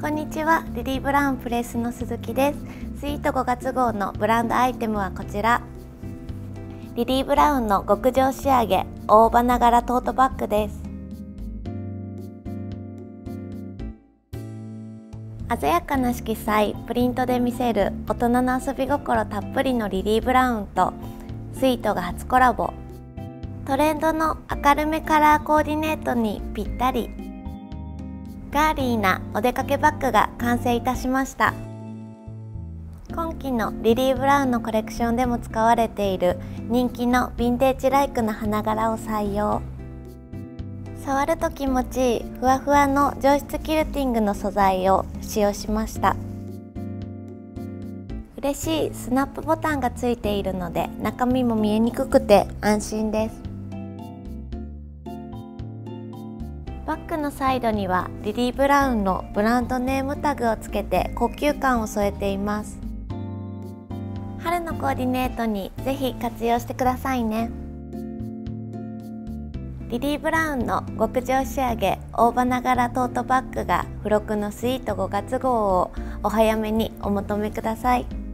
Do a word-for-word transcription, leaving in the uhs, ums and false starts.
こんにちは、リリー・ブラウンプレスの鈴木です。スイートごがつ号のブランドアイテムはこちら。リリー・ブラウンの極上仕上げ大花柄トートバッグです。鮮やかな色彩、プリントで見せる大人の遊び心たっぷりのリリー・ブラウンとスイートが初コラボ。トレンドの明るめカラーコーディネートにぴったり。ガーリーなお出かけバッグが完成いたしました。今期のリリー・ブラウンのコレクションでも使われている人気のヴィンテージライクな花柄を採用。触ると気持ちいいふわふわの上質キルティングの素材を使用しました。嬉しいスナップボタンがついているので中身も見えにくくて安心です。バッグのサイドにはリリー・ブラウンのブランドネームタグをつけて高級感を添えています。春のコーディネートにぜひ活用してくださいね。リリー・ブラウンの極上仕上げ大花柄トートバッグが付録のスイートごがつ号をお早めにお求めください。